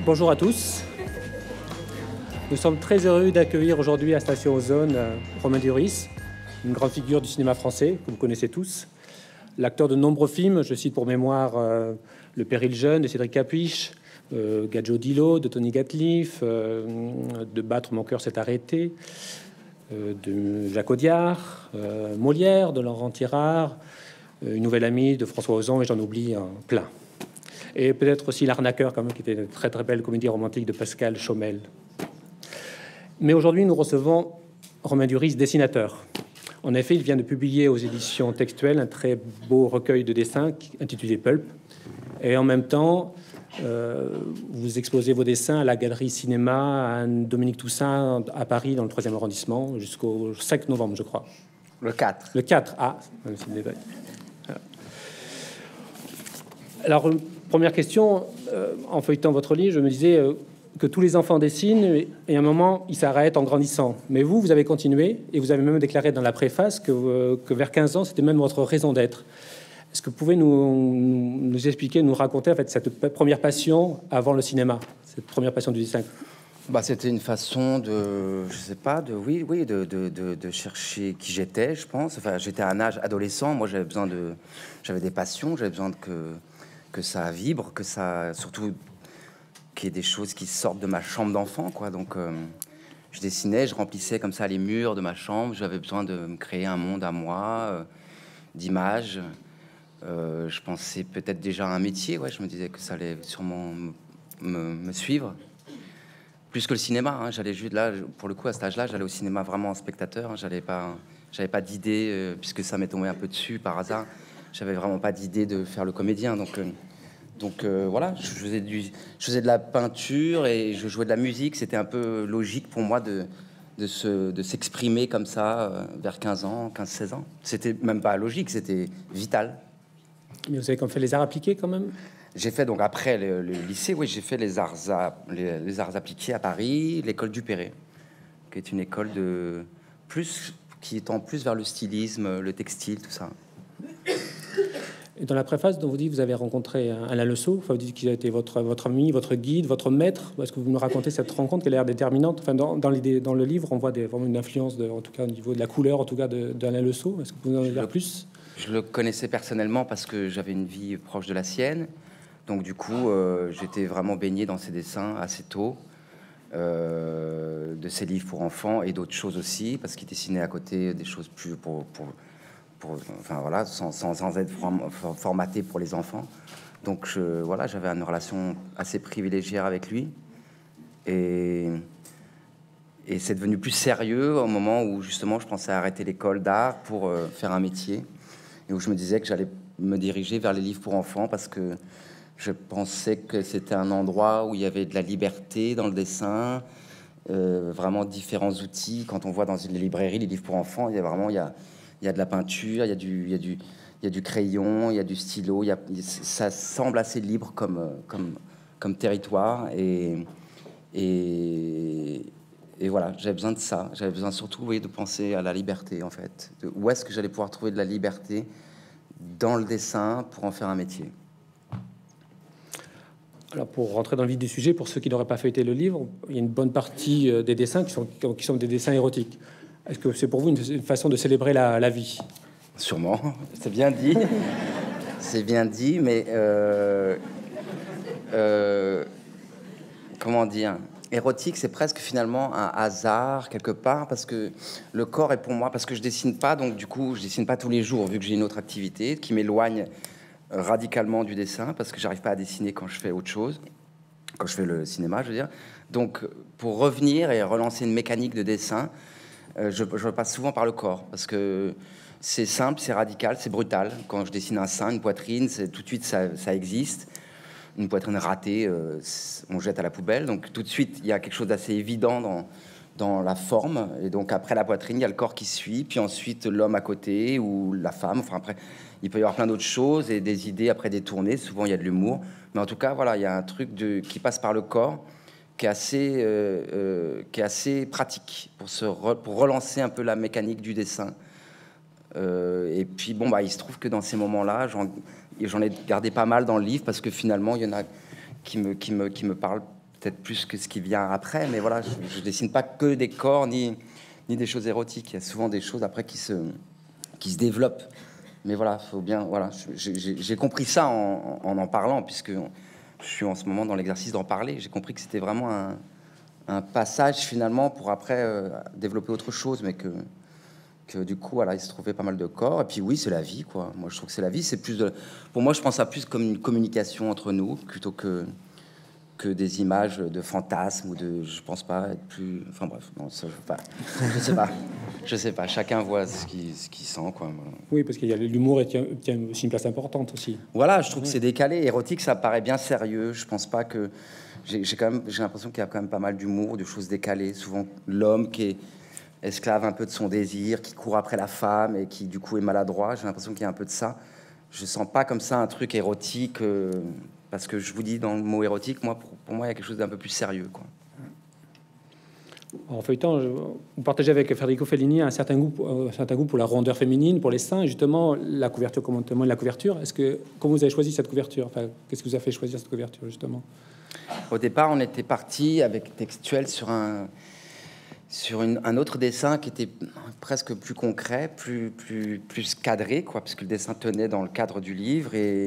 Bonjour à tous. Nous sommes très heureux d'accueillir aujourd'hui à Station Ozone Romain Duris, une grande figure du cinéma français que vous connaissez tous. L'acteur de nombreux films, je cite pour mémoire Le Péril jeune de Cédric Capuich, Gadjo Dilo de Tony Gatliff, De battre mon cœur s'est arrêté de Jacques Audiard, Molière de Laurent Tirard, Une nouvelle amie de François Ozon, et j'en oublie plein. Et peut-être aussi L'Arnaqueur, quand même, qui était une très très belle comédie romantique de Pascal Chaumel. Mais aujourd'hui, nous recevons Romain Duris, dessinateur. En effet, il vient de publier aux éditions textuelles un très beau recueil de dessins intitulé Pulp. Et en même temps, vous exposez vos dessins à la Galerie Cinéma à Dominique Toussaint à Paris, dans le 3e arrondissement, jusqu'au 5 novembre, je crois. Le 4. Le 4, ah, c'est une détail. Alors, première question, en feuilletant votre livre, je me disais que tous les enfants dessinent et à un moment, ils s'arrêtent en grandissant. Mais vous avez continué et vous avez même déclaré dans la préface que vers 15 ans, c'était même votre raison d'être. Est-ce que vous pouvez nous expliquer, nous raconter en fait cette première passion avant le cinéma, cette première passion du dessin? C'était une façon de, je sais pas, de chercher qui j'étais, je pense. Enfin, j'étais à un âge adolescent. Moi, j'avais des passions, j'avais besoin que ça vibre, que ça, surtout qu'il y ait des choses qui sortent de ma chambre d'enfant, quoi. Donc, je dessinais, je remplissais comme ça les murs de ma chambre. J'avais besoin de me créer un monde à moi, d'images. Je pensais peut-être déjà à un métier. Ouais, je me disais que ça allait sûrement me suivre. Plus que le cinéma, hein. J'allais juste là, pour le coup, à cet âge-là, j'allais au cinéma vraiment en spectateur. Hein. J'avais pas d'idée, puisque ça m'est tombé un peu dessus par hasard. J'avais vraiment pas d'idée de faire le comédien. Donc voilà, je faisais de la peinture et je jouais de la musique. C'était un peu logique pour moi de s'exprimer comme ça vers 15 ans, 15-16 ans. C'était même pas logique, c'était vital. Mais vous avez quand même fait les arts appliqués quand même? J'ai fait donc après le lycée, oui, j'ai fait les arts appliqués à Paris, l'école du Perret, qui est une école qui tend plus vers le stylisme, le textile, tout ça. Et dans la préface, dont vous dites que vous avez rencontré Alain Le Saux, enfin, vous dites qu'il a été votre ami, votre guide, votre maître. Est-ce que vous me racontez cette rencontre qui a l'air déterminante? Enfin, dans le livre, on voit vraiment une influence, en tout cas au niveau de la couleur, en tout cas d'Alain Le Saux. Est-ce que vous pouvez en dire plus? Je le connaissais personnellement parce que j'avais une vie proche de la sienne. Donc du coup, j'étais vraiment baigné dans ses dessins assez tôt, de ses livres pour enfants et d'autres choses aussi, parce qu'il dessinait à côté des choses plus enfin voilà, sans être formaté pour les enfants. Donc voilà, j'avais une relation assez privilégiée avec lui, et c'est devenu plus sérieux au moment où justement je pensais arrêter l'école d'art pour faire un métier, et où je me disais que j'allais me diriger vers les livres pour enfants parce que je pensais que c'était un endroit où il y avait de la liberté dans le dessin, vraiment différents outils. Quand on voit dans une librairie les livres pour enfants, il y a de la peinture, il y a du crayon, il y a du stylo. Ça semble assez libre comme territoire. Et voilà, j'avais besoin de ça. J'avais besoin surtout, oui, de penser à la liberté, en fait. Où est-ce que j'allais pouvoir trouver de la liberté dans le dessin pour en faire un métier? Alors, pour rentrer dans le vif du sujet, pour ceux qui n'auraient pas feuilleté le livre, il y a une bonne partie des dessins qui sont des dessins érotiques. Est-ce que c'est pour vous une façon de célébrer la vie? Sûrement, c'est bien dit. C'est bien dit, mais comment dire? Érotique, c'est presque finalement un hasard quelque part, parce que le corps est pour moi, parce que je dessine pas, donc du coup je dessine pas tous les jours vu que j'ai une autre activité qui m'éloigne radicalement du dessin, parce que j'arrive pas à dessiner quand je fais autre chose, quand je fais le cinéma, je veux dire. Donc pour revenir et relancer une mécanique de dessin, je passe souvent par le corps, parce que c'est simple, c'est radical, c'est brutal. Quand je dessine un sein, une poitrine, tout de suite ça existe. Une poitrine ratée, on jette à la poubelle. Donc tout de suite, il y a quelque chose d'assez évident dans la forme. Et donc après la poitrine, il y a le corps qui suit, puis ensuite l'homme à côté ou la femme. Enfin après, il peut y avoir plein d'autres choses et des idées après détournées. Souvent, il y a de l'humour. Mais en tout cas, voilà, il y a un truc qui passe par le corps qui est assez pratique pour relancer un peu la mécanique du dessin. Et puis, bon, il se trouve que dans ces moments-là, j'en ai gardé pas mal dans le livre parce que finalement, il y en a qui me parlent peut-être plus que ce qui vient après, mais voilà, je dessine pas que des corps ni des choses érotiques. Il y a souvent des choses après qui se développent. Mais voilà, faut bien, voilà, j'ai compris ça en parlant, puisque je suis en ce moment dans l'exercice d'en parler. J'ai compris que c'était vraiment un passage finalement pour après développer autre chose, mais que du coup, voilà, il se trouvait pas mal de corps. Et puis oui, c'est la vie, quoi. Moi, je trouve que c'est la vie. C'est plus pour moi, je pense à plus comme une communication entre nous plutôt que des images de fantasmes ou de. Je pense pas être plus. Enfin bref, non, ça, je sais pas. Chacun voit ce qu'il sent, quoi. Oui, parce qu'il y a l'humour et tient aussi une place importante aussi. Voilà, je trouve que c'est décalé. Érotique, ça paraît bien sérieux. Je pense pas que. J'ai l'impression qu'il y a quand même pas mal d'humour, de choses décalées. Souvent, l'homme qui est esclave un peu de son désir, qui court après la femme et qui du coup est maladroit. J'ai l'impression qu'il y a un peu de ça. Je sens pas comme ça un truc érotique, parce que je vous dis, dans le mot érotique, moi, pour moi, il y a quelque chose d'un peu plus sérieux, quoi. En feuilletant, vous partagez avec Federico Fellini un certain goût pour la rondeur féminine, pour les seins, et justement la couverture, comment témoigne la couverture. Comment vous avez choisi cette couverture? Enfin, qu'est-ce qui vous a fait choisir cette couverture, justement? Au départ, on était parti avec Textuel sur un autre dessin qui était presque plus concret, plus cadré, quoi, parce que le dessin tenait dans le cadre du livre et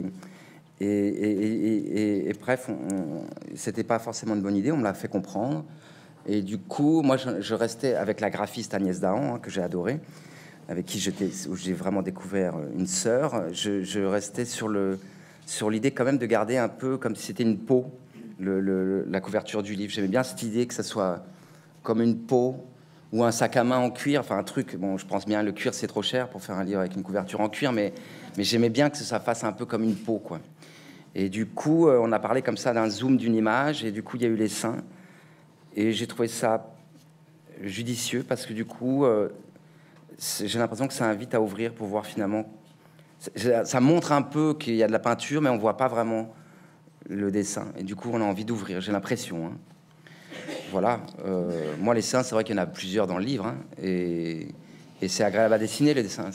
bref, c'était pas forcément une bonne idée. On me l'a fait comprendre et du coup, moi, je restais avec la graphiste Agnès Dahan, hein, que j'ai adorée, avec qui où j'ai vraiment découvert une sœur. Je restais sur l'idée quand même de garder un peu comme si c'était une peau, la couverture du livre. J'aimais bien cette idée que ça soit comme une peau ou un sac à main en cuir, enfin un truc. Bon, je pense bien le cuir c'est trop cher pour faire un livre avec une couverture en cuir, mais j'aimais bien que ça fasse un peu comme une peau, quoi. Et du coup, on a parlé comme ça d'un zoom d'une image, et du coup, il y a eu les seins, et j'ai trouvé ça judicieux parce que du coup, j'ai l'impression que ça invite à ouvrir pour voir finalement. Ça montre un peu qu'il y a de la peinture, mais on voit pas vraiment le dessin, et du coup, on a envie d'ouvrir. J'ai l'impression, hein. Voilà, moi les seins, c'est vrai qu'il y en a plusieurs dans le livre, hein, et c'est agréable à dessiner les dessins.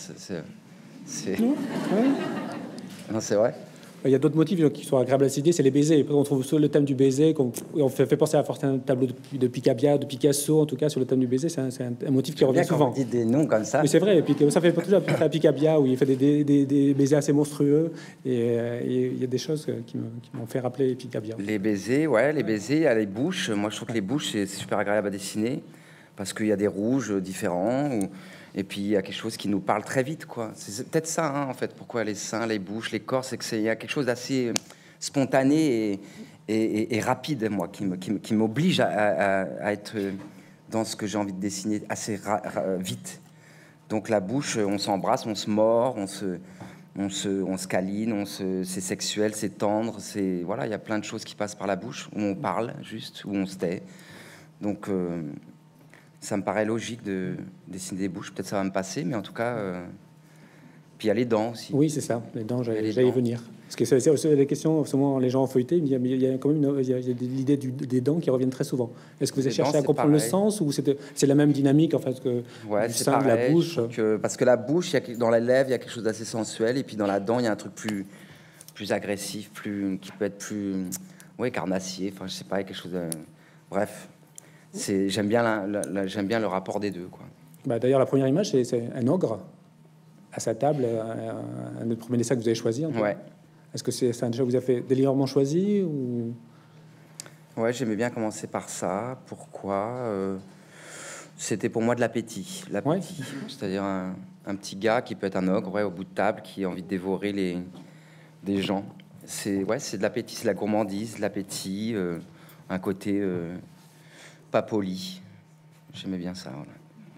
Non, c'est vrai. Il y a d'autres motifs qui sont agréables à dessiner, c'est les baisers. On trouve sur le thème du baiser, on fait penser à un tableau de Picabia, de Picasso, en tout cas sur le thème du baiser, c'est un motif qui revient souvent. Quand vous dites des noms comme ça. Mais c'est vrai, et puis ça fait toujours à Picabia où il fait des baisers assez monstrueux, et il y a des choses qui m'ont fait rappeler Picabia. Les baisers, ouais, les baisers, les bouches. Moi, je trouve que les bouches c'est super agréable à dessiner parce qu'il y a des rouges différents. Et puis il y a quelque chose qui nous parle très vite, quoi. C'est peut-être ça, hein, en fait. Pourquoi les seins, les bouches, les corps, c'est qu'il y a quelque chose d'assez spontané et rapide, moi, qui m'oblige à être dans ce que j'ai envie de dessiner assez vite. Donc la bouche, on s'embrasse, on se mord, on se câline, c'est sexuel, c'est tendre, voilà, il y a plein de choses qui passent par la bouche, où on parle juste, où on se tait. Donc ça me paraît logique de dessiner des bouches. Peut-être ça va me passer, mais en tout cas... Puis il y a les dents aussi. Oui, c'est ça, les dents, j'allais y venir. Parce que c'est aussi des questions, souvent les gens ont fouetté, il y a quand même l'idée des dents qui reviennent très souvent. Est-ce que vous avez cherché à comprendre pareil. Le sens, ou c'est la même dynamique en fait que du sein de la bouche? Parce que la bouche, dans la lèvre, il y a quelque chose d'assez sensuel, et puis dans la dent, il y a un truc plus agressif, qui peut être plus... Oui, carnassier, enfin je sais pas, quelque chose de... Bref. J'aime bien le rapport des deux, quoi. Bah, d'ailleurs, la première image, c'est un ogre à sa table, un des premiers dessins que vous avez choisi. Ouais. Est-ce que c'est un déjà vous avez fait délibérément choisi ou... Ouais, j'aimais bien commencer par ça. Pourquoi c'était pour moi de l'appétit. Ouais. C'est-à-dire un petit gars qui peut être un ogre, ouais, au bout de table, qui a envie de dévorer des gens. C'est de l'appétit, c'est de la gourmandise, de l'appétit, un côté... pas poli. J'aimais bien ça. Voilà.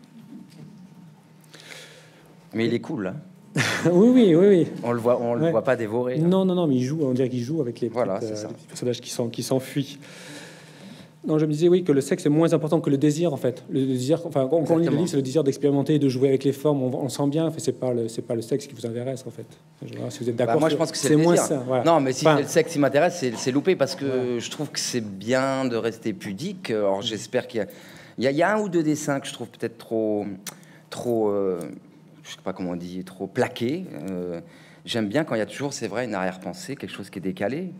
Mais il est cool, hein. oui. On le voit pas dévorer. Hein. Non, mais il joue. On dirait qu'il joue avec les petits personnages qui s'enfuient. Non, je me disais oui que le sexe est moins important que le désir en fait. Le désir, enfin, quand on lit le livre, c'est le désir d'expérimenter, de jouer avec les formes. On sent bien. C'est pas le sexe qui vous intéresse en fait. Si vous êtes d'accord. Moi, je pense que c'est moins ça. Voilà. Non, mais si le sexe qui m'intéresse, c'est loupé parce que je trouve que c'est bien de rester pudique. Alors, j'espère qu'il y a un ou deux dessins que je trouve peut-être trop, je sais pas comment on dit, trop plaqué. J'aime bien quand il y a toujours, c'est vrai, une arrière-pensée, quelque chose qui est décalé.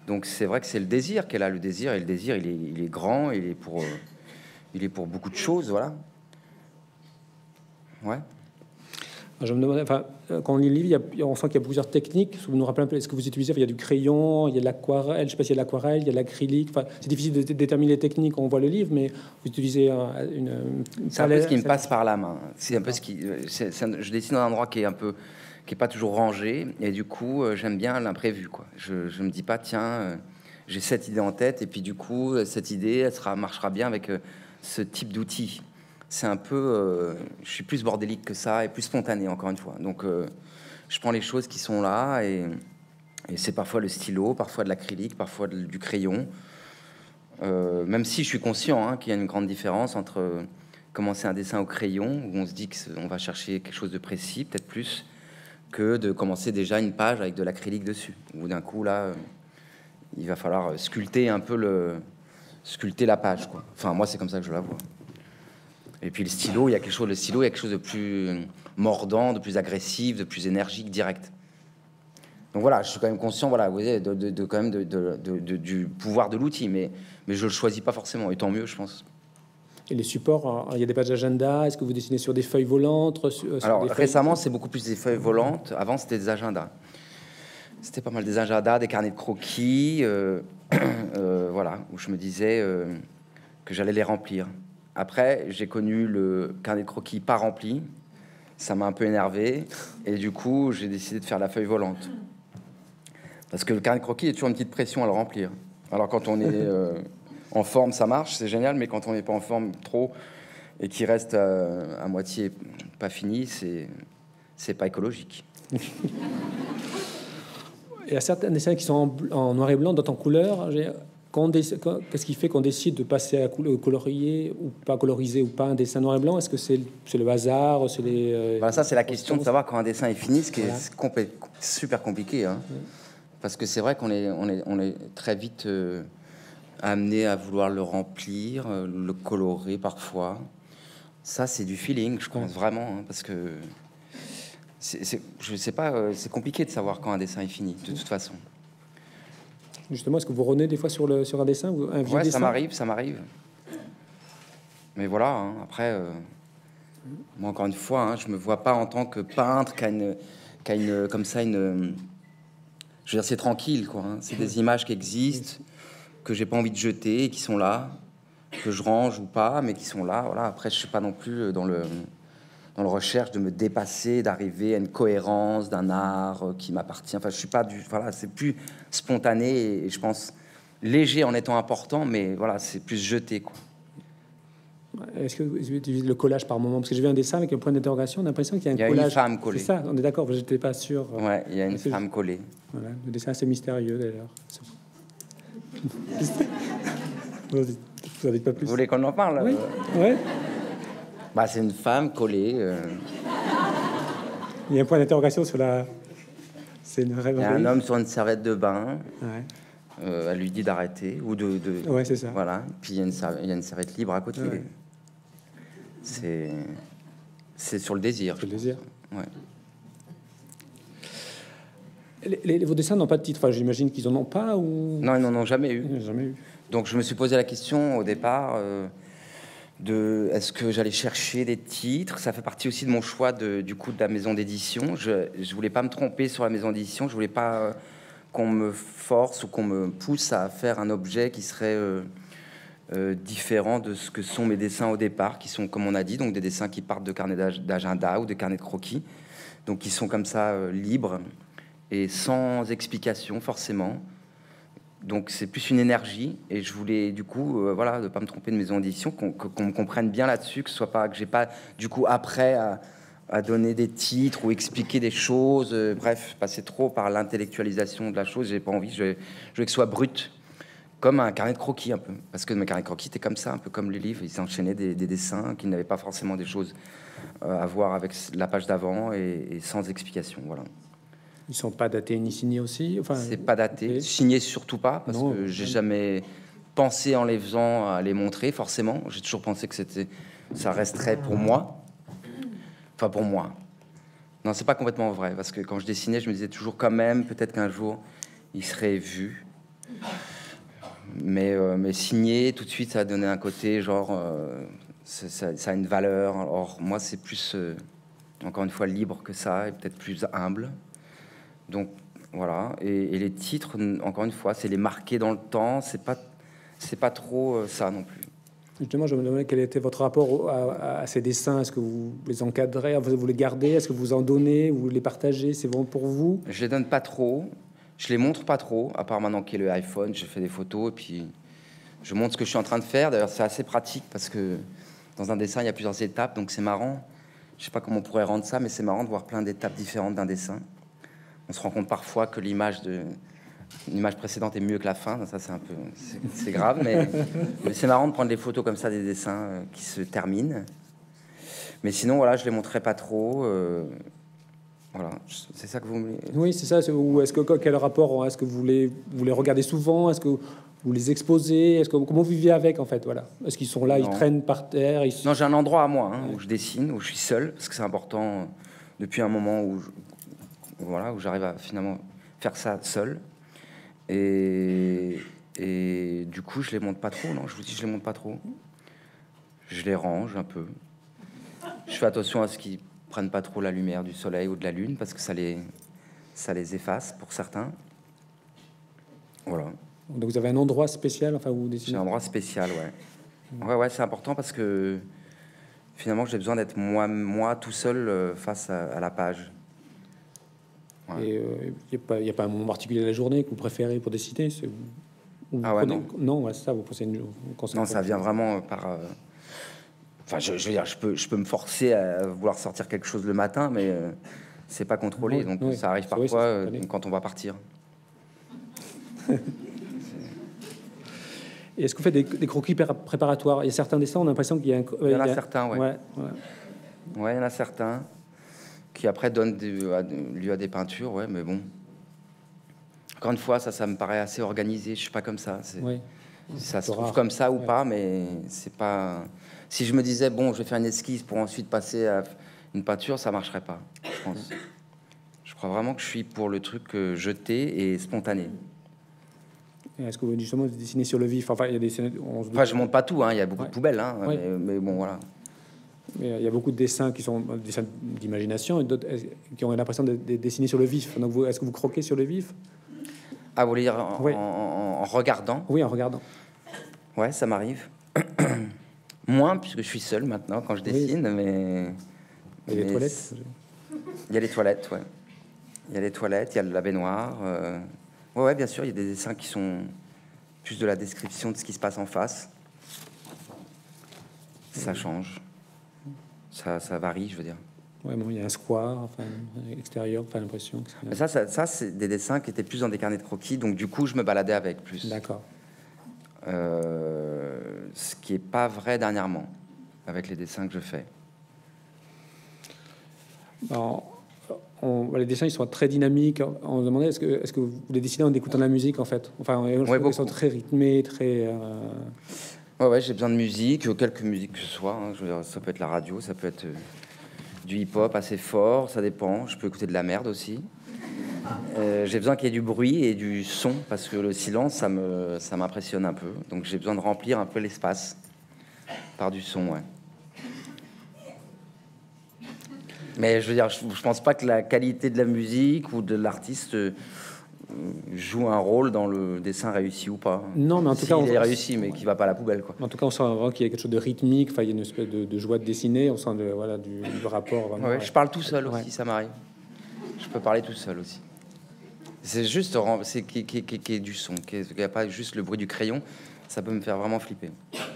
Donc c'est vrai que c'est le désir qu'elle a, le désir, et le désir, il est grand, il est pour beaucoup de choses, voilà. Ouais. Je me demandais, enfin, quand on lit le livre, on sent qu'il y a plusieurs techniques. Vous nous rappelez un peu ce que vous utilisez. Il y a du crayon, il y a de l'aquarelle, je ne sais pas s'il y a de l'aquarelle, il y a de l'acrylique. Enfin, c'est difficile de déterminer les techniques quand on voit le livre, mais vous utilisez c'est un peu ce qui me passe par la main. C'est un peu ce qui. Je dessine dans un endroit qui est pas toujours rangé, et du coup, j'aime bien l'imprévu, quoi. Je me dis pas, tiens, j'ai cette idée en tête, et puis du coup, cette idée, marchera bien avec ce type d'outil. C'est un peu, je suis plus bordélique que ça et plus spontané, encore une fois. Donc, je prends les choses qui sont là, et c'est parfois le stylo, parfois de l'acrylique, parfois du crayon. Même si je suis conscient qu'il y a une grande différence entre commencer un dessin au crayon, où on se dit qu'on va chercher quelque chose de précis, peut-être plus, que de commencer déjà une page avec de l'acrylique dessus. Où d'un coup, là, il va falloir sculpter la page, quoi. Enfin, moi, c'est comme ça que je la vois. Et puis le stylo, il y a quelque chose de plus mordant, de plus agressif, de plus énergique, direct. Donc voilà, je suis quand même conscient, voilà, vous voyez, du pouvoir de l'outil, mais je le choisis pas forcément, et tant mieux, je pense. Et les supports, il y a des pages d'agenda. Est-ce que vous dessinez sur des feuilles volantes Alors récemment, c'est beaucoup plus des feuilles volantes. Avant, c'était des agendas. C'était pas mal des agendas, des carnets de croquis, voilà, où je me disais que j'allais les remplir. Après, j'ai connu le carnet de croquis pas rempli. Ça m'a un peu énervé. Et du coup, j'ai décidé de faire la feuille volante. Parce que le carnet de croquis, il y a toujours une petite pression à le remplir. Alors, quand on est en forme, ça marche, c'est génial. Mais quand on n'est pas en forme trop et qu'il reste à moitié pas fini, c'est pas écologique. Il y a certains dessins qui sont en noir et blanc, d'autres en couleur. Qu'est-ce qui fait qu'on décide de passer à colorier ou pas coloriser ou pas un dessin noir et blanc? Est-ce que c'est le hasard, c'est les Voilà, ça c'est la question de savoir quand un dessin est fini, ce qui est super compliqué, hein. Parce que c'est vrai qu'on est très vite amené à vouloir le remplir, le colorer parfois. Ça c'est du feeling, je pense vraiment, hein, parce que je sais pas, c'est compliqué de savoir quand un dessin est fini, de toute façon. Justement, est-ce que vous renez des fois sur un dessin, un vieux dessin? Ça m'arrive. Mais voilà, hein, après, moi encore une fois, hein, je me vois pas en tant que peintre qui a une comme ça une. Je veux dire, c'est tranquille, quoi. Hein. C'est des images qui existent, que j'ai pas envie de jeter, et qui sont là, que je range ou pas, mais qui sont là. Voilà. Après, je suis pas non plus dans le recherche de me dépasser, d'arriver à une cohérence d'un art qui m'appartient. Enfin, je suis pas voilà, c'est plus spontané et je pense léger en étant important, mais voilà, c'est plus jeté, quoi. Est-ce que vous utilisez le collage par moment? Parce que j'ai vu un dessin avec un point d'interrogation, on a l'impression qu'il y a un collage. Il y a une femme collée. C'est ça, on est d'accord, je n'étais pas sûr. Ouais, il y a une femme collée. Voilà, le dessin assez mystérieux d'ailleurs. Vous en dites pas plus. Vous voulez qu'on en parle? Oui. Ouais. Bah, c'est une femme collée. Il y a un point d'interrogation sur la. C'est une rêverie. Il y a un homme sur une serviette de bain. Ouais. Elle lui dit d'arrêter ou de. Ouais, c'est ça. Voilà. Puis il y a une serviette libre à côté. Ouais. C'est sur le désir. Sur le désir. Ouais. Vos dessins n'ont pas de titre. Enfin, j'imagine qu'ils en ont pas ou. Non, ils n'en ont jamais eu. Jamais eu. Donc je me suis posé la question au départ de est-ce que j'allais chercher des titres. Ça fait partie aussi de mon choix de la maison d'édition. Je voulais pas me tromper sur la maison d'édition. Je voulais pas qu'on me force ou qu'on me pousse à faire un objet qui serait différent de ce que sont mes dessins au départ, qui sont, comme on a dit, donc des dessins qui partent de carnets d'agenda ou de carnets de croquis, donc qui sont comme ça libres et sans explication forcément. Donc c'est plus une énergie et je voulais du coup voilà, de pas me tromper de maison d'édition, qu'on me comprenne bien là-dessus, que ce soit pas que j'ai pas du coup après à donner des titres ou expliquer des choses, bref, passer trop par l'intellectualisation de la chose. J'ai pas envie, je veux que ce soit brut, comme un carnet de croquis un peu, parce que mes carnets de croquis étaient comme ça, un peu comme les livres, ils s'enchaînaient des dessins qui n'avaient pas forcément des choses à voir avec la page d'avant et sans explication, voilà. Ils sont pas datés ni signés aussi. Enfin, c'est pas daté, signé surtout pas, parce non, que j'ai jamais pensé en les faisant à les montrer. Forcément, j'ai toujours pensé que ça resterait pour moi. Enfin pour moi. Non, c'est pas complètement vrai, parce que quand je dessinais, je me disais toujours quand même, peut-être qu'un jour, il serait vu. Mais signer, tout de suite, ça a donné un côté genre... ça a une valeur. Or, moi, c'est plus, encore une fois, libre que ça, et peut-être plus humble. Donc, voilà. Et les titres, encore une fois, c'est les marquer dans le temps. C'est pas trop ça non plus. Justement, je me demandais quel était votre rapport à ces dessins. Est-ce que vous les encadrez, vous les gardez? Est-ce que vous en donnez? Vous les partagez? C'est bon pour vous? Je les donne pas trop. Je les montre pas trop. À part maintenant qu'il y a le iPhone, je fais des photos et puis je montre ce que je suis en train de faire. D'ailleurs, c'est assez pratique parce que dans un dessin, il y a plusieurs étapes. Donc, c'est marrant. Je sais pas comment on pourrait rendre ça, mais c'est marrant de voir plein d'étapes différentes d'un dessin. On se rend compte parfois que l'image précédente est mieux que la fin. Ça, c'est un peu, c'est grave, mais c'est marrant de prendre des photos comme ça des dessins qui se terminent. Mais sinon, voilà, je les montrerai pas trop. Voilà, c'est ça que vous me... Oui, c'est ça. Ou est-ce que quel rapport? Est-ce que vous les regardez souvent? Est-ce que vous les exposez? Comment vous vivez avec, en fait? Voilà. Est-ce qu'ils sont là, Non. ils traînent par terre? Non, j'ai un endroit à moi où je dessine, où je suis seul, parce que c'est important depuis un moment où j'arrive à finalement faire ça seul. Et du coup, je les monte pas trop. Non, je vous dis, je les monte pas trop. Je les range un peu. Je fais attention à ce qu'ils prennent pas trop la lumière du soleil ou de la lune, parce que ça les efface pour certains. Voilà. Donc vous avez un endroit spécial, enfin, où vous dessinez? J'ai un endroit spécial, ouais. Ouais, c'est important parce que finalement, j'ai besoin d'être moi tout seul face à la page. Ouais. Et il n'y a pas un moment particulier de la journée que vous préférez pour dessiner? Ah ouais, non, ouais, c'est ça, vous pensez non, ça vient vraiment par... Enfin, je veux dire, je peux me forcer à vouloir sortir quelque chose le matin, mais c'est pas contrôlé, Oui, donc oui. ça arrive Oui, parfois quand on va partir. Et est-ce que vous faites des croquis préparatoires? Il y a certains dessins, on a l'impression qu'il y a un... Il y en a certains, ouais. Ouais. Ouais, il y en a certains qui après donnent lieu à des peintures, ouais, mais bon. Encore une fois, ça me paraît assez organisé. Je suis pas comme ça. Oui. Ça se trouve comme ça ou pas, mais c'est pas. Si je me disais bon, je vais faire une esquisse pour ensuite passer à une peinture, ça marcherait pas. Je pense. Je crois vraiment que je suis pour le truc jeté et spontané. Est-ce que vous justement vous dessinez sur le vif? Enfin, il y a des... Enfin, je monte pas tout. Hein. Il y a beaucoup de poubelles, hein, Oui. mais bon, voilà. Mais il y a beaucoup de dessins qui sont des dessins d'imagination et d'autres qui ont l'impression de dessiner sur le vif. Donc, est-ce que vous croquez sur le vif? Ah, vous voulez dire Oui. en regardant? Oui, en regardant. Ouais, ça m'arrive. Moins, puisque je suis seul maintenant quand je dessine, mais... Il y a les toilettes? Il y a les toilettes, ouais. Il y a les toilettes, il y a la baignoire. Ouais, bien sûr, il y a des dessins qui sont plus de la description de ce qui se passe en face. Ça change. Ça varie, je veux dire. Ouais, bon, il y a un square, enfin, extérieur, pas l'impression que Mais ça c'est des dessins qui étaient plus dans des carnets de croquis, donc du coup, je me baladais avec plus. D'accord. Ce qui est pas vrai dernièrement, avec les dessins que je fais. Alors, les dessins, ils sont très dynamiques. On se demandait, est-ce que vous les dessinez en écoutant de la musique, en fait? Enfin, ils sont très rythmés, très... Ouais, j'ai besoin de musique, quelques musiques que ce soit. Hein. Je veux dire, ça peut être la radio, ça peut être du hip-hop assez fort, ça dépend. Je peux écouter de la merde aussi. J'ai besoin qu'il y ait du bruit et du son, parce que le silence, ça m'impressionne un peu. Donc j'ai besoin de remplir un peu l'espace par du son, ouais. Mais je veux dire, je pense pas que la qualité de la musique ou de l'artiste joue un rôle dans le dessin réussi ou pas. Non, mais en tout cas, il est réussi, mais qui va pas à la poubelle, quoi. En tout cas, on sent vraiment qu'il y a quelque chose de rythmique. Enfin, il y a une espèce de joie de dessiner. On sent du rapport. Vraiment, ouais, je parle tout seul aussi, ouais. Ça m'arrive. Je peux parler tout seul aussi. C'est juste qu'il y ait du son, qu'il n'y a pas juste le bruit du crayon. Ça peut me faire vraiment flipper.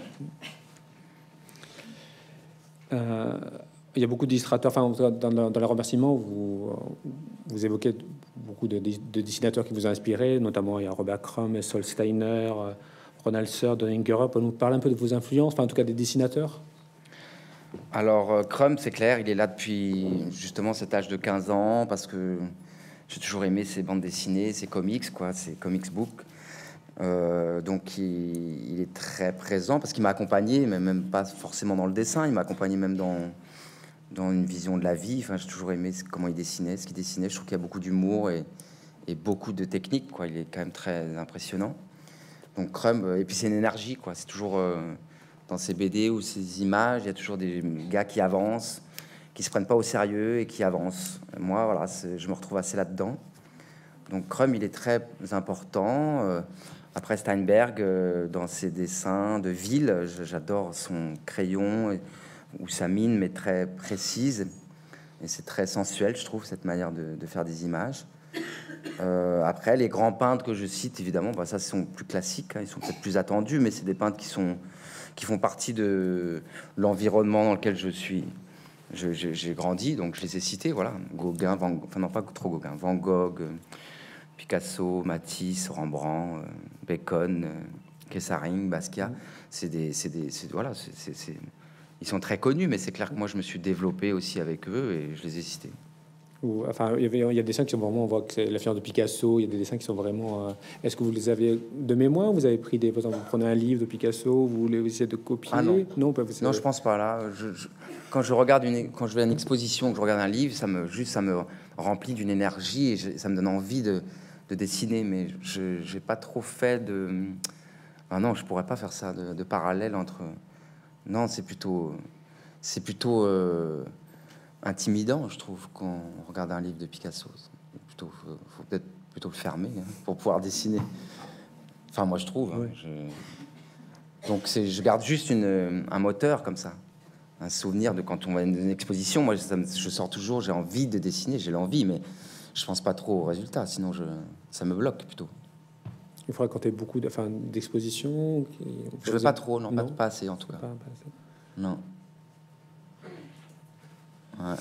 Il y a beaucoup d'illustrateurs, enfin, dans les remerciements, vous évoquez beaucoup de dessinateurs qui vous ont inspiré, notamment il y a Robert Crumb, Sol Steiner, Ronald Searle, Donninger. On peut nous parler un peu de vos influences, enfin, en tout cas des dessinateurs? Alors, Crumb, c'est clair, il est là depuis justement cet âge de 15 ans, parce que j'ai toujours aimé ses bandes dessinées, ses comics, quoi, ses comics books. Donc il est très présent parce qu'il m'a accompagné, mais même pas forcément dans le dessin, il m'a accompagné même dans une vision de la vie. Enfin, j'ai toujours aimé comment il dessinait, ce qu'il dessinait. Je trouve qu'il y a beaucoup d'humour et beaucoup de technique, quoi. Il est quand même très impressionnant. Donc Crumb, et puis c'est une énergie, quoi. C'est toujours dans ces BD ou ces images, il y a toujours des gars qui avancent, qui se prennent pas au sérieux et qui avancent. Et moi, voilà, je me retrouve assez là-dedans. Donc Crumb, il est très important. Après Steinberg, dans ses dessins de ville, j'adore son crayon ou sa mine, mais très précise. Et c'est très sensuel, je trouve, cette manière de faire des images. Après, les grands peintres que je cite, évidemment, bah, ça, sont plus classiques. Hein, ils sont peut-être plus attendus, mais c'est des peintres qui font partie de l'environnement dans lequel j'ai grandi, donc je les ai cités. Voilà, Gauguin, enfin non, pas trop Gauguin, Van Gogh, Picasso, Matisse, Rembrandt, Bacon, Kessaring, Basquiat. Voilà, ils sont très connus, mais c'est clair que moi, je me suis développé aussi avec eux et je les ai cités. Enfin, il y a des dessins qui sont vraiment, on voit que c'est l'affaire de Picasso. Il y a des dessins qui sont vraiment. Est-ce que vous les avez de mémoire? Vous avez pris par exemple, vous prenez un livre de Picasso, vous essayez de copier? Ah non, non, non, je pense pas là. Quand je vais à une exposition, que je regarde un livre, ça me remplit d'une énergie et ça me donne envie de dessiner. Mais je n'ai pas trop fait de. Ah non, je pourrais pas faire ça de parallèle entre. Non, c'est plutôt intimidant, je trouve, quand on regarde un livre de Picasso. Faut peut-être plutôt le fermer hein, pour pouvoir dessiner. Enfin, moi, je trouve. Hein, donc, je garde juste un moteur comme ça, un souvenir de quand on va à une exposition. Moi, je sors toujours, j'ai envie de dessiner, j'ai l'envie, mais je pense pas trop au résultat, sinon ça me bloque plutôt. Il faudrait compter beaucoup d'expositions. Je veux pas trop, non, pas assez en tout cas. Pas assez. Non. Ouais.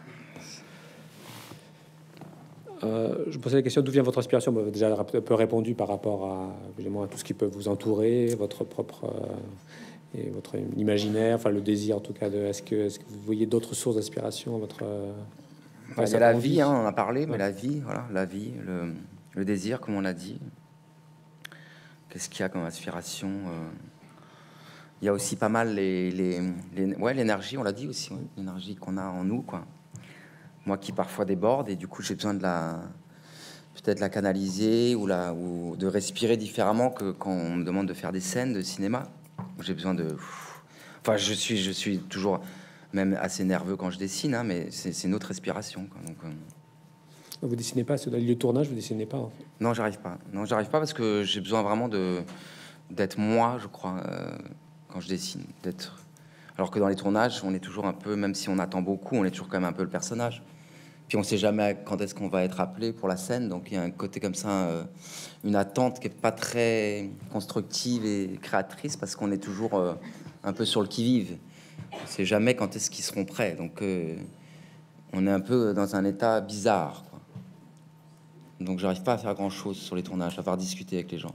Je posais la question d'où vient votre inspiration. Vous avez déjà un peu répondu par rapport à, évidemment, à tout ce qui peut vous entourer, votre propre et votre imaginaire, enfin le désir en tout cas. Est-ce que vous voyez d'autres sources d'inspiration à votre il y a la vie, hein, on en a parlé, mais la vie, voilà, la vie, le désir, comme on l'a dit. Qu'est-ce qu'il y a comme inspiration Il y a aussi pas mal l'énergie, on l'a dit aussi, ouais, l'énergie qu'on a en nous, quoi. Moi qui parfois déborde et du coup j'ai besoin de peut-être la canaliser ou de respirer différemment que quand on me demande de faire des scènes de cinéma. J'ai besoin de. Enfin, je suis toujours même assez nerveux quand je dessine, hein, mais c'est une autre respiration, quoi. Donc, vous dessinez pas sur le lieu de tournage, vous dessinez pas en fait. Non, j'arrive pas. Non, j'arrive pas parce que j'ai besoin vraiment d'être moi, je crois, quand je dessine, d'être. Alors que dans les tournages, on est toujours un peu, même si on attend beaucoup, on est toujours quand même un peu le personnage. Puis on sait jamais quand est-ce qu'on va être appelé pour la scène, donc il y a un côté comme ça, une attente qui est pas très constructive et créatrice parce qu'on est toujours un peu sur le qui-vive. On sait jamais quand est-ce qu'ils seront prêts, donc on est un peu dans un état bizarre, quoi. Donc j'arrive pas à faire grand-chose sur les tournages, à faire discuter avec les gens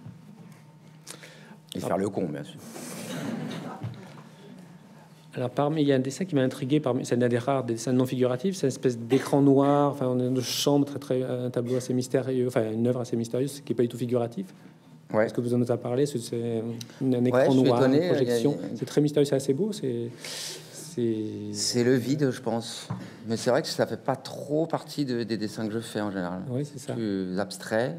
et faire le con, bien sûr. Alors, il y a un dessin qui m'a intrigué, c'est un des rares dessins non figuratifs, c'est une espèce d'écran noir, enfin, on est une chambre, un tableau assez mystérieux, enfin, une œuvre assez mystérieuse, qui n'est pas du tout figuratif. Ouais. Est-ce que vous en avez parlé? C'est un écran noir, une projection. C'est très mystérieux, c'est assez beau. C'est le vide, je pense. Mais c'est vrai que ça fait pas trop partie des dessins que je fais en général. Oui, c'est ça. Plus abstrait.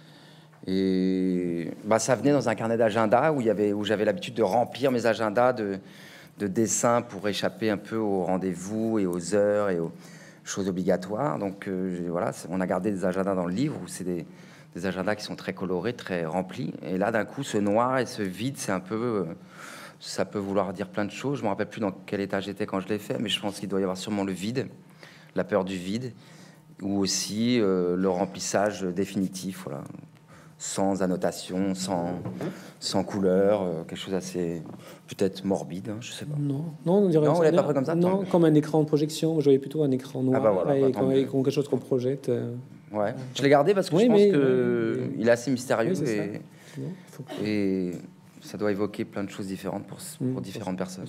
Et ça venait dans un carnet d'agenda où j'avais l'habitude de remplir mes agendas de dessins pour échapper un peu aux rendez-vous et aux heures et aux choses obligatoires. Donc voilà, on a gardé des agendas dans le livre où c'est des agendas qui sont très colorés, très remplis. Et là, d'un coup, ce noir et ce vide, c'est un peu... ça peut vouloir dire plein de choses. Je me rappelle plus dans quel état j'étais quand je l'ai fait, mais je pense qu'il doit y avoir sûrement le vide, la peur du vide, ou aussi le remplissage définitif, voilà, sans annotation, sans couleur, quelque chose assez peut-être morbide, hein, je sais pas. Non, on dirait non, on l'avait pas pris comme ça. Non, comme un écran de projection. Je voyais plutôt un écran noir voilà, avec quelque chose qu'on projette. Ouais, je l'ai gardé parce que je pense que il est assez mystérieux et ça doit évoquer plein de choses différentes pour différentes personnes.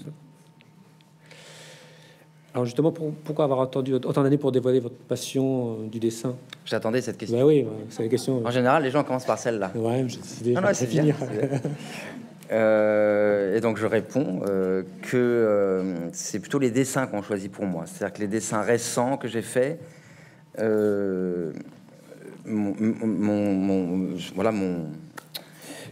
Alors justement, pourquoi avoir attendu autant d'années pour dévoiler votre passion du dessin? J'attendais cette question. Bah oui, c'est la question. En général, les gens commencent par celle-là. Ouais, c'est bien. Et donc je réponds que c'est plutôt les dessins qu'on choisit pour moi. C'est-à-dire que les dessins récents que j'ai faits,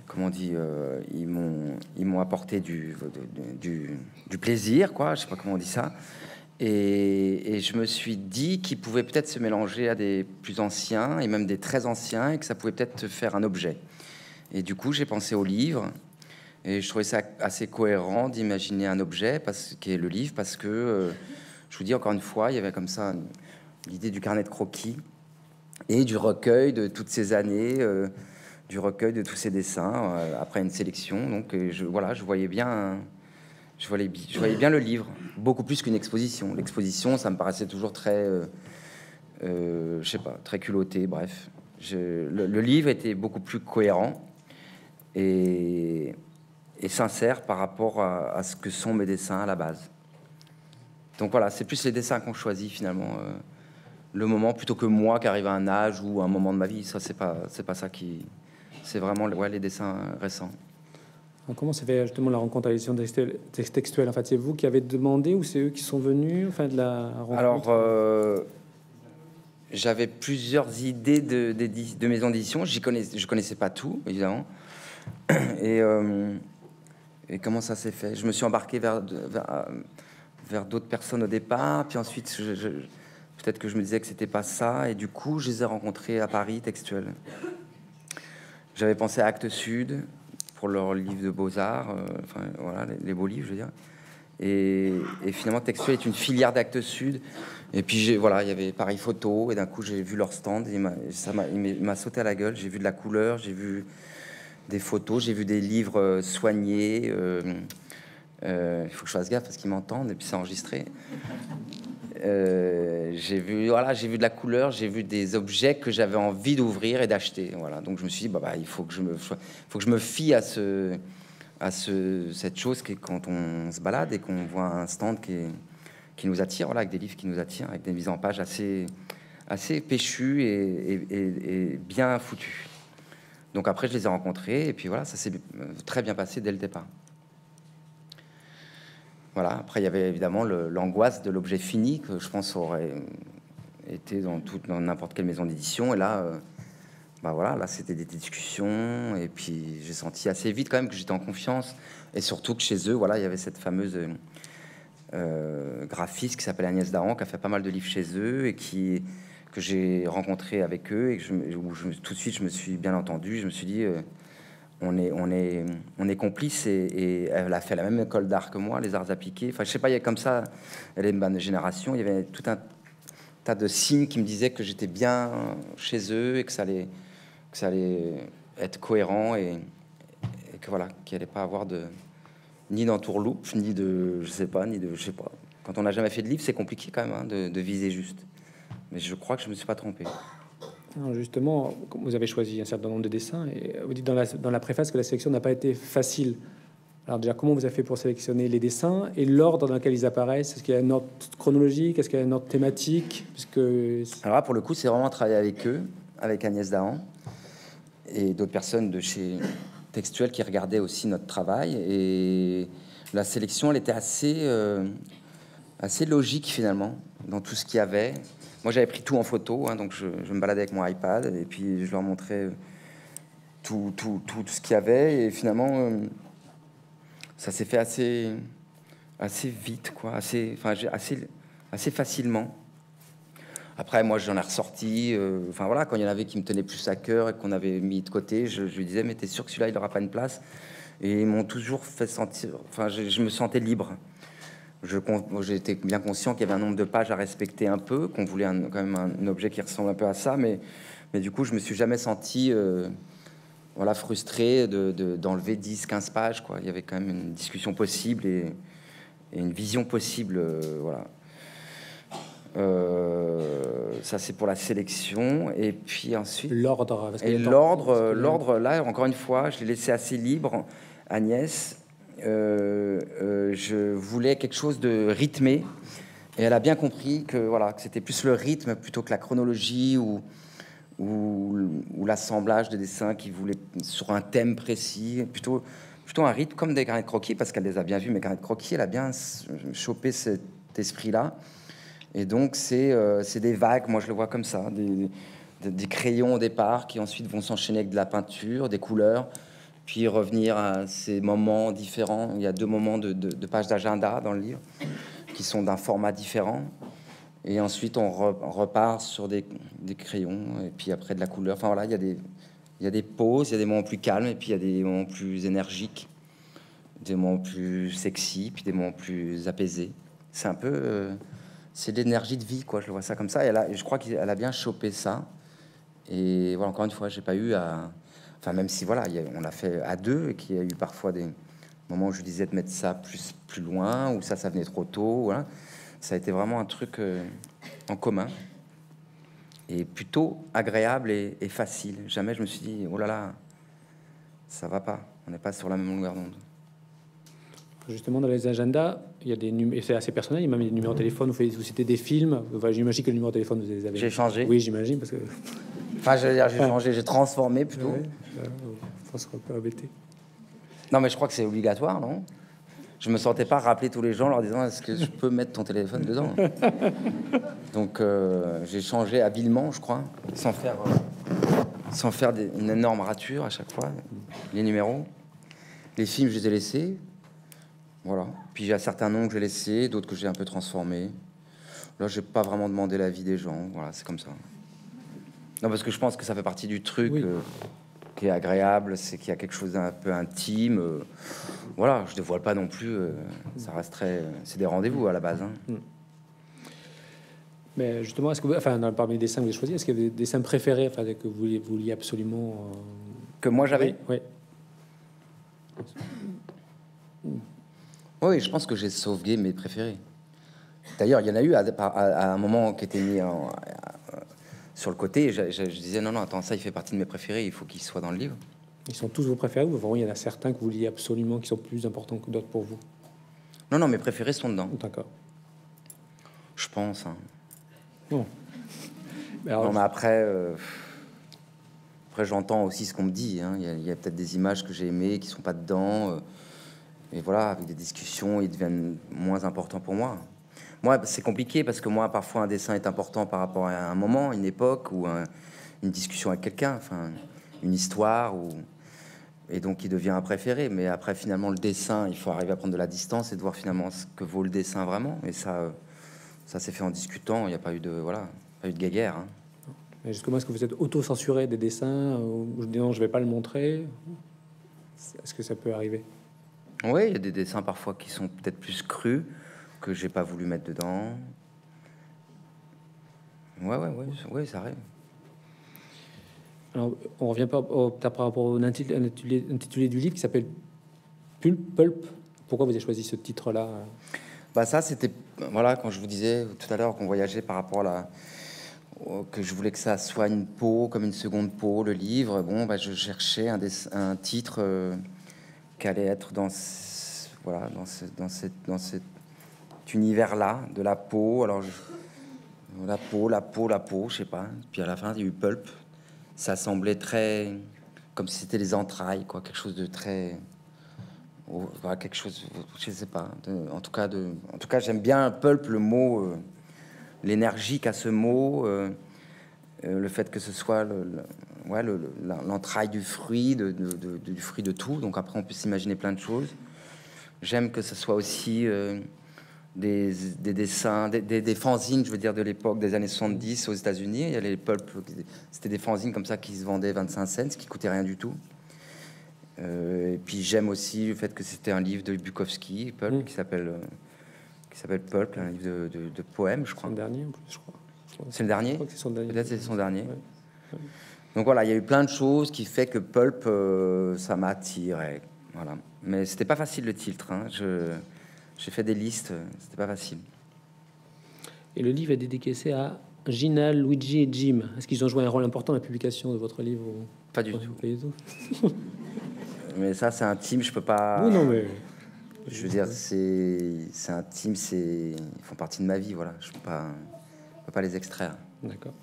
comment on dit, ils m'ont apporté du plaisir, quoi. Je sais pas comment on dit ça. Et je me suis dit qu'ils pouvaient peut-être se mélanger à des plus anciens et même des très anciens, et que ça pouvait peut-être faire un objet. Et du coup, j'ai pensé au livre, et je trouvais ça assez cohérent d'imaginer un objet qui est le livre, parce que je vous dis encore une fois, il y avait comme ça l'idée du carnet de croquis et du recueil de toutes ces années, du recueil de tous ces dessins après une sélection. Donc je voyais bien. Je voyais bien le livre, beaucoup plus qu'une exposition. L'exposition, ça me paraissait toujours très, je sais pas, très culotté. Bref, le livre était beaucoup plus cohérent et sincère par rapport à ce que sont mes dessins à la base. Donc voilà, c'est plus les dessins qu'on choisit finalement, le moment plutôt que moi qui arrive à un âge ou un moment de ma vie. Ça, c'est pas ça qui, c'est vraiment les dessins récents. Comment s'est fait justement la rencontre à l'édition textuelle? En fait, c'est vous qui avez demandé ou c'est eux qui sont venus, enfin, de la rencontre? Alors, j'avais plusieurs idées de maisons d'édition. Je connaissais pas tout, évidemment. Et comment ça s'est fait? Je me suis embarqué vers d'autres personnes au départ, puis ensuite, peut-être que je me disais que c'était pas ça, et du coup, je les ai rencontrés à Paris, Textuel. J'avais pensé à Actes Sud pour leur livre de beaux-arts, enfin voilà, les beaux livres, je veux dire. Et finalement, Textuel est une filière d'Actes Sud. Et puis il y avait Paris Photo, et d'un coup, j'ai vu leur stand, et il m'a sauté à la gueule. J'ai vu de la couleur, j'ai vu des photos, j'ai vu des livres soignés. Il faut que je fasse gaffe parce qu'ils m'entendent, et puis c'est enregistré. J'ai vu de la couleur, j'ai vu des objets que j'avais envie d'ouvrir et d'acheter. Voilà. Donc je me suis dit, il faut que je me fie à cette chose qui est quand on se balade et qu'on voit un stand qui nous attire, voilà, avec des livres qui nous attirent, avec des mises en page assez péchues et bien foutues. Donc après, je les ai rencontrés, et puis voilà, ça s'est très bien passé dès le départ. Voilà. Après, il y avait évidemment l'angoisse de l'objet fini, que je pense aurait été dans n'importe quelle maison d'édition. Et là, là, c'était des discussions. Et puis, j'ai senti assez vite quand même que j'étais en confiance. Et surtout que chez eux, voilà, il y avait cette fameuse graphiste qui s'appelle Agnès Dahan, qui a fait pas mal de livres chez eux et que j'ai rencontré avec eux. Et tout de suite, je me suis bien entendu. Je me suis dit... on est complices, et elle a fait la même école d'art que moi, les arts appliqués. Enfin, je sais pas, il y a comme ça, elle est de ma génération. Il y avait tout un tas de signes qui me disaient que j'étais bien chez eux et que ça allait être cohérent et que voilà, qu'il allait pas avoir ni d'entourloupe, ni de, je sais pas. Quand on n'a jamais fait de livre, c'est compliqué quand même de viser juste. Mais je crois que je me suis pas trompé. Alors justement, vous avez choisi un certain nombre de dessins et vous dites dans la préface que la sélection n'a pas été facile. Alors déjà, comment vous avez fait pour sélectionner les dessins et l'ordre dans lequel ils apparaissent? Est-ce qu'il y a un ordre chronologique? Est-ce qu'il y a un ordre thématique? Alors là, pour le coup, c'est vraiment travailler avec eux, avec Agnès Dahan et d'autres personnes de chez Textuel qui regardaient aussi notre travail. Et la sélection, elle était assez logique finalement dans tout ce qu'il y avait. Moi, j'avais pris tout en photo, donc je me baladais avec mon iPad et puis je leur montrais tout ce qu'il y avait. Et finalement, ça s'est fait assez vite, quoi, assez facilement. Après, moi, j'en ai ressorti. Quand il y en avait qui me tenaient plus à cœur et qu'on avait mis de côté, je lui disais, mais t'es sûr que celui-là, il n'aura pas une place? Et ils m'ont toujours fait sentir... je me sentais libre. J'étais bien conscient qu'il y avait un nombre de pages à respecter un peu, qu'on voulait quand même un objet qui ressemble un peu à ça, mais du coup, je me suis jamais senti frustré d'enlever 10-15 pages, quoi. Il y avait quand même une discussion possible et une vision possible, voilà. Ça, c'est pour la sélection. Et puis ensuite... L'ordre. L'ordre, là, encore une fois, je l'ai laissé assez libre, Agnès. Je voulais quelque chose de rythmé, et elle a bien compris que c'était plus le rythme plutôt que la chronologie ou l'assemblage de dessins qui voulait sur un thème précis, plutôt un rythme comme des carnets de croquis, parce qu'elle les a bien vus, mes carnets de croquis. Elle a bien chopé cet esprit-là, et donc c'est des vagues. Moi, je le vois comme ça, des crayons au départ qui ensuite vont s'enchaîner avec de la peinture, des couleurs. puis revenir à ces moments différents. Il y a 2 moments de pages d'agenda dans le livre qui sont d'un format différent. Et ensuite, on repart sur des crayons, et puis après de la couleur. Enfin voilà, il y a des pauses, il y a des moments plus calmes, et puis il y a des moments plus énergiques, des moments plus sexy, puis des moments plus apaisés. C'est un peu... c'est de l'énergie de vie, quoi. Je vois ça comme ça. Et je crois qu'elle a bien chopé ça. Et voilà, encore une fois, j'ai pas eu à... Enfin, même si, voilà, on l'a fait à 2, et qu'il y a eu parfois des moments où je disais de mettre ça plus loin, ou ça venait trop tôt, voilà. Ça a été vraiment un truc en commun et plutôt agréable et facile. Jamais je me suis dit, oh là là, ça va pas, on n'est pas sur la même longueur d'onde. Justement, dans les agendas, il y a des numéros, c'est assez personnel, il y a même des numéros de téléphone, vous citez des films. Enfin, j'imagine que le numéro de téléphone, vous les avez. J'ai changé. Oui, j'imagine, parce que. Enfin, j'ai changé, j'ai transformé plutôt. Ouais, on sera un peu embêté. Non, mais je crois que c'est obligatoire, non? Je me sentais pas rappeler tous les gens en leur disant est-ce que je peux mettre ton téléphone dedans. Donc j'ai changé habilement, je crois, sans faire une énorme rature à chaque fois. Les numéros, les films, je les ai laissés. Voilà. Puis il y a certains noms que j'ai laissés, d'autres que j'ai un peu transformés. Là, j'ai pas vraiment demandé l'avis des gens. Voilà, c'est comme ça. Non, parce que je pense que ça fait partie du truc. Oui. Qui est agréable, c'est qu'il y a quelque chose d'un peu intime. Voilà, je dévoile pas non plus. Ça reste très. C'est des rendez-vous à la base. Hein. Mais justement, est-ce que parmi les dessins que vous avez choisis, est-ce qu'il y a des dessins préférés, enfin, que vous vouliez absolument que moi j'avais? Oui. Oui, je pense que j'ai sauvegué mes préférés. D'ailleurs, il y en a eu à un moment qui était mis sur le côté. Je disais non, attends, ça, il fait partie de mes préférés. Il faut qu'il soit dans le livre. Ils sont tous vos préférés ou vraiment il y en a certains que vous vouliez absolument qui sont plus importants que d'autres pour vous? Non, mes préférés sont dedans. D'accord. Je pense. Hein. Bon. Alors, non, mais après j'entends aussi ce qu'on me dit. Hein. Il y a peut-être des images que j'ai aimées qui sont pas dedans. Et voilà, avec des discussions, ils deviennent moins importants pour moi. Moi, c'est compliqué parce que moi, parfois, un dessin est important par rapport à un moment, une époque ou une discussion avec quelqu'un, enfin, une histoire, et donc il devient un préféré. Mais après, finalement, le dessin, il faut arriver à prendre de la distance et de voir finalement ce que vaut le dessin vraiment. Et ça s'est fait en discutant. Il n'y a pas eu de guéguerre. Hein. Et justement, est-ce que vous êtes auto-censuré des dessins ou non, je vais pas le montrer? Est-ce que ça peut arriver? Oui, il y a des dessins parfois qui sont peut-être plus crus que j'ai pas voulu mettre dedans. Ouais, ça arrive. Alors, on revient pas par rapport au intitulé du livre qui s'appelle Pulp. Pourquoi vous avez choisi ce titre-là? Bah ça, c'était voilà quand je vous disais tout à l'heure qu'on voyageait par rapport à que je voulais que ça soit une peau comme une seconde peau, le livre. Bon, bah, je cherchais un titre qui allait être dans cet univers-là de la peau. Alors la peau, je sais pas. Puis à la fin, il y a eu Pulp. Ça semblait très comme si c'était les entrailles, quoi, quelque chose de très, quelque chose, je sais pas. En tout cas, j'aime bien Pulp, le mot, l'énergie qu'a ce mot, le fait que ce soit l'entraille du fruit, du fruit de tout. Donc après, on peut s'imaginer plein de choses. J'aime que ce soit aussi des dessins, des fanzines, je veux dire, de l'époque des années 70 aux États-Unis. Il y a les Pulp, c'était des fanzines comme ça qui se vendaient 25 cents, qui coûtaient rien du tout. Et puis j'aime aussi le fait que c'était un livre de Bukowski, Pulp, qui s'appelle Pulp, un livre de poèmes, je crois. C'est le dernier, en plus, je crois. C'est le dernier. Je crois que c'est son dernier. Peut-être c'est son dernier. Ouais. Donc voilà, il y a eu plein de choses qui fait que Pulp, ça m'attirait. Voilà. Mais c'était pas facile le titre. Hein. J'ai fait des listes, c'était pas facile. Et le livre est dédicacé à Gina, Luigi et Jim. Est-ce qu'ils ont joué un rôle important dans la publication de votre livre? Pas du tout. Mais ça, c'est intime, je peux pas. Oui, non, mais. Je veux dire, c'est intime, ils font partie de ma vie, voilà. Je peux pas les extraire. D'accord.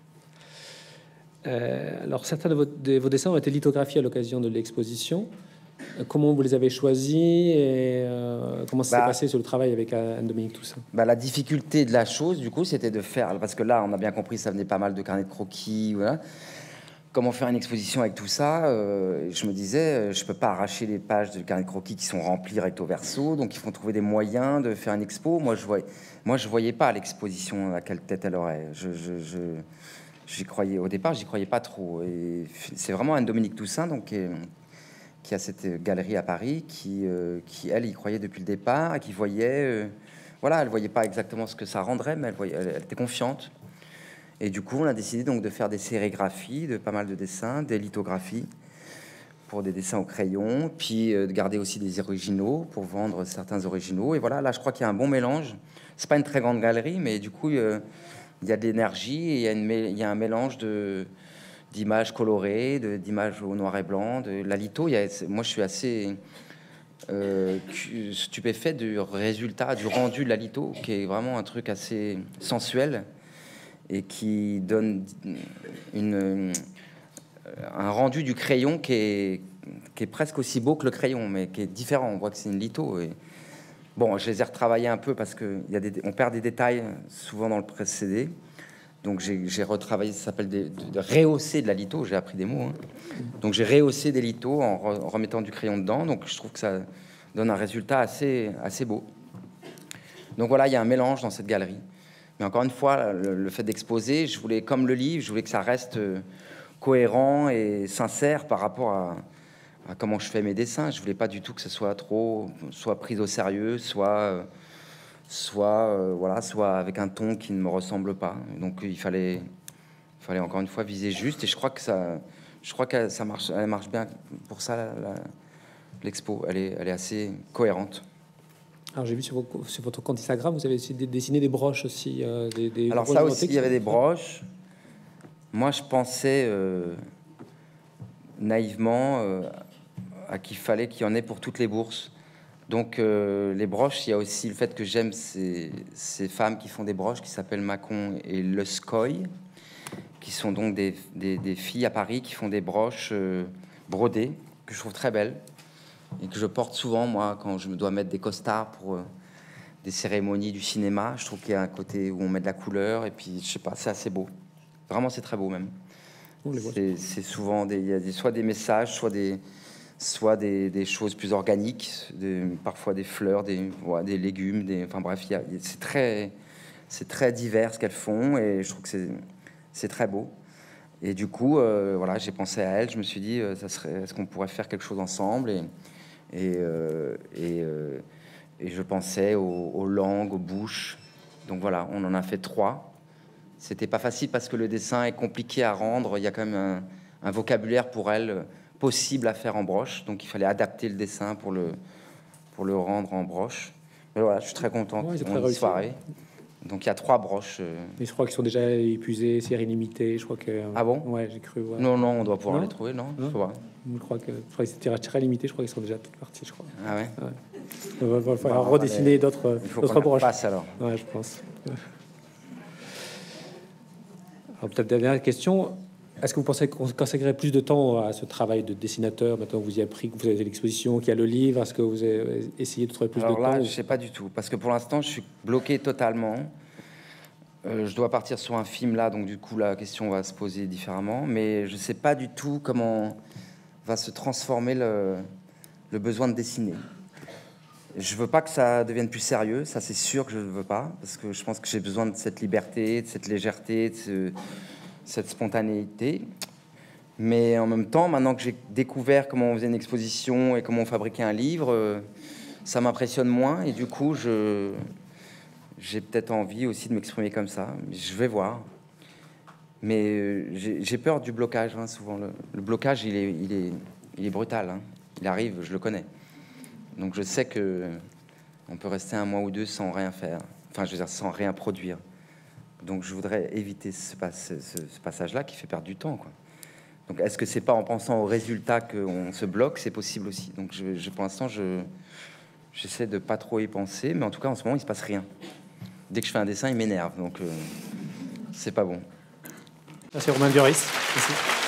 Alors, certains de vos dessins ont été lithographiés à l'occasion de l'exposition. Comment vous les avez choisis et comment ça s'est passé sur le travail avec Anne-Dominique Toussaint? La difficulté de la chose, du coup, c'était de faire, parce que là, on a bien compris, ça venait pas mal de carnets de croquis, voilà. comment faire une exposition avec tout ça. Je me disais, je peux pas arracher les pages de carnet de croquis qui sont remplies recto verso, donc il faut trouver des moyens de faire une expo. Moi, je voyais pas l'exposition à quelle tête elle aurait. J'y croyais au départ, j'y croyais pas trop. Et c'est vraiment Anne-Dominique Toussaint, donc qui a cette galerie à Paris, qui elle y croyait depuis le départ et qui voyait, voilà, elle voyait pas exactement ce que ça rendrait, mais elle était confiante. Et du coup, on a décidé donc de faire des sérigraphies, de pas mal de dessins, des lithographies pour des dessins au crayon, puis de garder aussi des originaux pour vendre certains originaux. Et voilà, là, je crois qu'il y a un bon mélange. C'est pas une très grande galerie, mais du coup, il y a de l'énergie et il y a un mélange d'images colorées, d'images au noir et blanc, de la litho. Moi, je suis assez stupéfait du résultat, du rendu de la litho, qui est vraiment un truc assez sensuel et qui donne un rendu du crayon qui est presque aussi beau que le crayon, mais qui est différent. On voit que c'est une litho. Et bon, je les ai retravaillés un peu parce on perd des détails souvent dans le procédé. Donc j'ai retravaillé, ça s'appelle de rehausser de la litho. J'ai appris des mots. Hein. Donc j'ai rehaussé des lithos en remettant du crayon dedans. Donc je trouve que ça donne un résultat assez beau. Donc voilà, il y a un mélange dans cette galerie. Mais encore une fois, le fait d'exposer, je voulais, comme le livre, je voulais que ça reste cohérent et sincère par rapport à comment je fais mes dessins. Je voulais pas du tout que ce soit soit pris au sérieux, soit avec un ton qui ne me ressemble pas. Donc il fallait encore une fois viser juste. Et je crois que ça marche. Elle marche bien pour ça. L'expo, elle est assez cohérente. Alors j'ai vu sur votre compte Instagram, vous avez essayé de dessiner des broches aussi. Alors ça aussi, il y avait des broches. Moi, je pensais naïvement qu'il fallait qu'il y en ait pour toutes les bourses. Donc les broches, il y a aussi le fait que j'aime ces femmes qui font des broches, qui s'appellent Macon et Le Scoy, qui sont donc des filles à Paris qui font des broches brodées, que je trouve très belles. Et que je porte souvent, moi, quand je me dois mettre des costards pour des cérémonies du cinéma. Je trouve qu'il y a un côté où on met de la couleur, et puis, je sais pas, c'est assez beau. Vraiment, c'est très beau, même. C'est souvent il y a soit des messages, soit des choses plus organiques, parfois des fleurs, des légumes, enfin bref, c'est très divers ce qu'elles font, et je trouve que c'est très beau. Et du coup, voilà, j'ai pensé à elle. Je me suis dit, est-ce qu'on pourrait faire quelque chose ensemble? Et je pensais aux langues, aux bouches. Donc voilà, on en a fait 3. C'était pas facile parce que le dessin est compliqué à rendre. Il y a quand même un vocabulaire pour elle possible à faire en broche. Donc il fallait adapter le dessin pour le rendre en broche. Mais voilà, je suis très content de soirée. Donc il y a 3 broches. Mais je crois qu'ils sont déjà épuisés, série limitée. Je crois que. Ah bon? Ouais, j'ai cru. Ouais. Non, on doit pouvoir les trouver, non? Je crois que c'était très limité. Je crois qu'ils sont déjà toutes parties. Je crois. Ah ouais. Il va falloir redessiner d'autres broches. Passe alors. Ouais, je pense. Alors peut-être dernière question. Est-ce que vous pensez qu'on consacrerait plus de temps à ce travail de dessinateur maintenant que vous y avez pris, que vous avez l'exposition, qu'il y a le livre? Est-ce que vous avez essayé de trouver plus de temps? Alors là, je sais pas du tout, parce que pour l'instant, je suis bloqué totalement. Je dois partir sur un film là, donc du coup, la question va se poser différemment. Mais je sais pas du tout comment va se transformer le besoin de dessiner. Je veux pas que ça devienne plus sérieux, ça c'est sûr que je ne veux pas, parce que je pense que j'ai besoin de cette liberté, de cette légèreté, de cette spontanéité. Mais en même temps, maintenant que j'ai découvert comment on faisait une exposition et comment on fabriquait un livre, ça m'impressionne moins, et du coup, j'ai peut-être envie aussi de m'exprimer comme ça. Je vais voir. Mais j'ai peur du blocage, hein, souvent. Le blocage, il est brutal. Hein. Il arrive, je le connais. Donc je sais que on peut rester 1 mois ou 2 sans rien faire. Enfin, je veux dire, sans rien produire. Donc je voudrais éviter ce passage-là qui fait perdre du temps, quoi. Donc est-ce que c'est pas en pensant au résultat qu'on se bloque? C'est possible aussi. Donc pour l'instant, j'essaie de pas trop y penser. Mais en tout cas, en ce moment, il se passe rien. Dès que je fais un dessin, il m'énerve. Donc c'est pas bon. Merci Romain Duris. Merci.